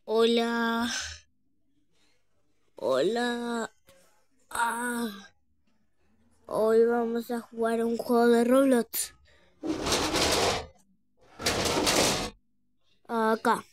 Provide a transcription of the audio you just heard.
Hola, hola. Ah, hoy vamos a jugar un juego de Roblox. Acá.